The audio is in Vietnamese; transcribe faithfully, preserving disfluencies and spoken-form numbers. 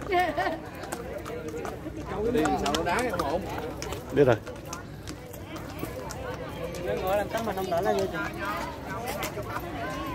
Đi sao nó đá không ổn. Biết rồi. Ngồi làm tấm mà không đỡ là vô chừng.